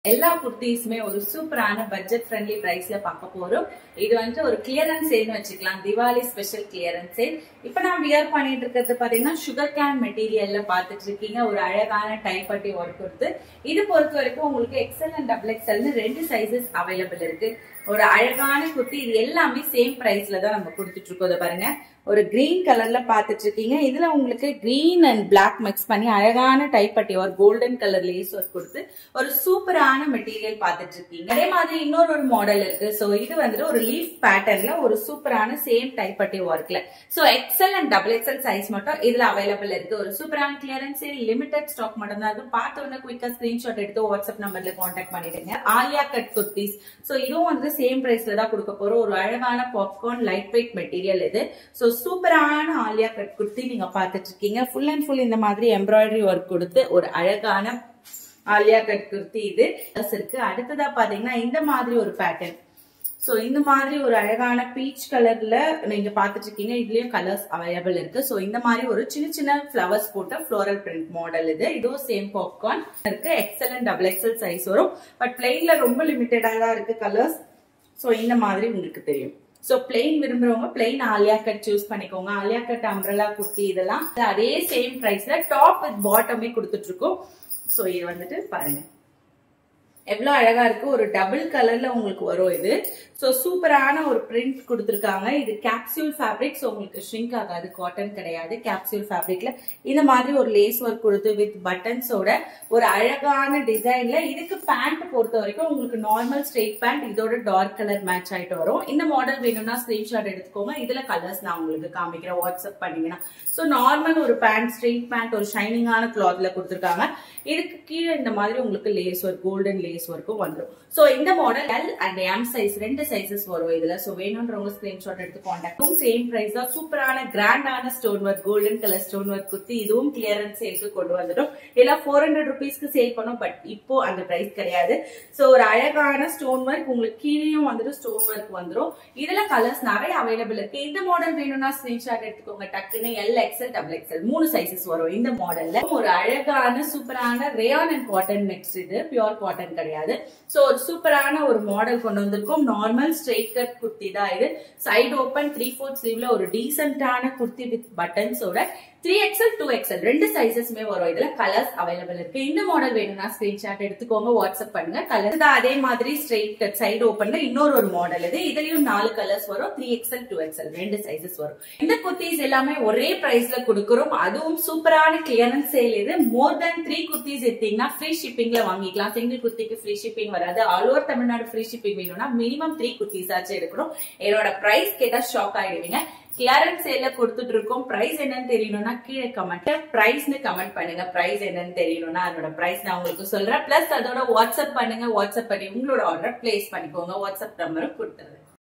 எல்லா குர்த்திஸுமே ஒரு சூப்பரான பட்ஜெட் ஃப்ரெண்ட்லி பிரைஸ்ல பார்க்க போறோம். இது வந்து ஒரு கிளியரன்ஸ் சேல்னு வச்சுக்கலாம். Diwali special clearance sale. இப்ப நான் வியர் பண்ணிட்டு இருக்கிறது பாத்தீங்கன்னா சுகர் கேன் மெட்டீரியல்ல பாத்துட்டு இருக்கீங்க. ஒரு அழகான டைப்பட்டி ஒர்க் கொடுத்து இது பொறுத்த வரைக்கும் உங்களுக்கு எக்ஸ்எல் அண்ட் டபுள் எக்ஸ்எல்னு 2 சைசஸ் அவைலபிள் இருக்கு. ஒரு அழகான குர்த்தி. இது எல்லாமே சேம் பிரைஸ்ல தான் நம்ம கொடுத்துட்டு இருக்கோம். பாருங்க, ஒரு கிரீன் கலர்ல பாத்துட்டு இருக்கீங்க. இதுல உங்களுக்கு கிரீன் அண்ட் பிளாக் மிக்ஸ் பண்ணி அழகான டைப்பட்டி ஒரு கோல்டன் கலர் லேஸ் ஒர்க் கொடுத்து ஒரு சூப்பரான மெட்டீரியல் பாத்துட்டு இருக்கீங்க. அதே மாதிரி இன்னொரு மாடல் இருக்கு. சோ இது வந்துட்டு ஒரு லீஃப் பேட்டர்ன்ல ஒரு சூப்பரான சேம் டைப்பட்டி ஒர்க்ல. So XL and double XL size மட்டும் இதுல அவைலபிள் இருக்கு. ஒரு சூப்பரான கிளியரன்ஸ் லிமிடெட் ஸ்டாக் மட்டும் தான். அது பார்த்த உடனே குயிக்கா ஸ்கிரீன்ஷாட் எடுத்து வாட்ஸ்அப் நம்பர்ல கான்டாக்ட் பண்ணிடுங்க. ஆலியா கட் குர்த்திஸ். சோ இதுவும் வந்து சேம் பிரைஸ்ல தான் கொடுக்க போறோம். ஒரு அழகான பாப்கார்ன் லைட் வெயிட் மெட்டீரியல் இது. சோ சூப்பரான ஆலியா கட் குர்த்தி நீங்க பாத்துட்டு இருக்கீங்க. ஃபுல் அண்ட் ஃபுல் இந்த மாதிரி எம்ப்ராய்டரி ஒர்க் கொடுத்து ஒரு அழகான ஆலியா கட் குர்த்தி இது இருக்கு. அடுத்ததா பாத்தீங்கன்னா இந்த மாதிரி ஒரு பேட்டர்ன். சோ இந்த மாதிரி ஒரு அழகான பீச் கலர்ல நீங்க பாத்துட்டு இருக்கீங்க. இதுலயும் கலர்ஸ் அவைலபிள் இருக்கு. சோ இந்த மாதிரி ஒரு சின்ன சின்ன பிளவர்ஸ் போட்ட ஃப்ளோரல் பிரிண்ட் மாடல் இது. இதுவும் சேம் பாப்கார்ன் இருக்கு. XL and double XL size வரும். பட் பிளெயின்ல ரொம்ப லிமிட்டடா தான் இருக்கு கலர்ஸ். சோ இந்த மாதிரி உங்களுக்கு தெரியும். சோ பிளெயின் விரும்புறவங்க பிளெயின் ஆலியா கட் சூஸ் பண்ணிக்கோங்க. ஆலியா கட் அம்ப்ரெல்லா குர்த்தி இதெல்லாம் அதே சேம் பிரைஸ்ல டாப் வித் பாட்டமே கொடுத்துட்டு இருக்கோம். சோ இது வந்துட்டு பாருங்க எவ்வளவு அழகா இருக்கு. ஒரு டபுள் கலர்ல உங்களுக்கு வரும் இது. சோ சூப்பரான ஒரு பிரிண்ட் கொடுத்திருக்காங்க. இது கேப்சூல் ஃபேப்ரிக். சோ உங்களுக்கு ஷ்ரிங்க் ஆகாது. காட்டன் கிடையாது. கேப்சூல் ஃபேப்ரிக்ல இந்த மாதிரி ஒரு லேஸ் ஒர்க் கொடுத்து வித் பட்டன்ஸோட ஒரு அழகான டிசைன்ல. இதுக்கு பேண்ட் பொறுத்த வரைக்கும் உங்களுக்கு நார்மல் ஸ்ட்ரெயிட் பேண்ட் இதோட டார்க் கலர் மேட்ச் ஆயிட்டு வரும். இந்த மாடல் வேணும்னா ஸ்கிரீன்ஷாட் எடுத்துக்கோங்க. இதுல கலர்ஸ் நான் உங்களுக்கு காமிக்கிறேன். வாட்ஸ்அப் பண்ணீங்கன்னா. சோ நார்மல் ஒரு பேண்ட் ஸ்ட்ரெயிட் பேண்ட் ஒரு ஷைனிங்கான கிளாத்ல கொடுத்திருக்காங்க. இதுக்கு கீழே இந்த மாதிரி உங்களுக்கு லேஸ் ஒர்க் கோல்டன் லேஸ் ஒர்க்கும் வந்துடும். சோ இந்த model L and M size 2 sizes வரும் இதுல. சோ வேணும்ன்றவங்க ஸ்கிரீன்ஷாட் எடுத்து கான்டாக்ட். சேம் பிரைஸ் தான். சூப்பரான கிராண்டான stone work golden colour stone work kurti. இதுவும் கிளியரன்ஸ் சேல்க்கு கொண்டு வந்துடும். இதெல்லாம் 400 rupeesக்கு சேல் பண்ணும். பட் இப்போ அந்த பிரைஸ் கிடையாது. சோ ஒரு அழகான ஸ்டோன் ஒர்க் உங்களுக்கு கீழேயும் வந்துட்டு ஸ்டோன் ஒர்க் வந்துடும். இதுல கலர்ஸ் நிறைய அவைலபிள் இருக்கு. இந்த மாடல் வேணும்னா ஸ்கிரீன்ஷாட் எடுத்துக்கோங்க. டக்குன்னு L XL double XL 3 sizes வரும் இந்த மாடல்ல. ஒரு அழகான சூப்பரான ரேயான் அண்ட் காட்டன் மிக்ஸ். இது பியூர் காட்டன் கிடையாது. சோ ஒரு சூப்பரான ஒரு மாடல் கொண்டு வந்திருக்கும். நார்மல் ஸ்ட்ரெயிட் கட் குர்த்தி தான் இது. சைடு ஓபன் 3/4 ஸ்லீவ்ல ஒரு டீசென்டான குர்த்தி வித் பட்டன்ஸோட 3XL 2XL 2 சைசஸ்மே வரும். இதுல கலர்ஸ் அவைலபிள் இருக்கு. இந்த மாடல் வேணும்னா ஸ்கிரீன்ஷாட் எடுத்துக்கோங்க. வாட்ஸ்அப் பண்ணுங்க. கலர் அதே மாதிரி ஸ்ட்ரெயிட் கட் சைடு ஓபன்ல இன்னொரு ஒரு மாடல் இது. இதுலயும் 4 கலர்ஸ் வரும். 3XL 2XL 2 சைசஸ் வரும். இந்த குர்த்திஸ் எல்லாமே ஒரே பிரைஸ்ல கொடுக்கிறோம். அதுவும் சூப்பரான கிளியரன்ஸ் சேல் இது. மோர் தென் 3 குர்த்திஸ் எடுத்தீங்கன்னா ஃப்ரீ ஷிப்பிங்ல வாங்கிக்கலாம். சிங்கிள் குர்த்திக்கு ஃப்ரீ ஷிப்பிங் வராது. All over Tamil Nadu free shipping வேணும்னா மினிமம் 3 குர்த்திஸ் ஆச்சு எடுக்கணும். என்னோட பிரைஸ் கேட்டா ஷாக் ஆயிடுவீங்க. கிளியரன்ஸ் சேல்ல கொடுத்துட்டு இருக்கோம். பிரைஸ் என்னன்னு தெரியணும்னா கீழே கமெண்ட்ல பிரைஸ்னு கமெண்ட் பண்ணுங்க. பிரைஸ் என்னன்னு தெரியணும்னா அதோட பிரைஸ் நான் உங்களுக்கு சொல்றேன். பிளஸ் அதோட வாட்ஸ்அப் பண்ணுங்க. வாட்ஸ்அப் பண்ணி உங்களோட ஆர்டர் பிளேஸ் பண்ணிக்கோங்க. வாட்ஸ்அப் நம்பரும் கொடுத்துருங்க.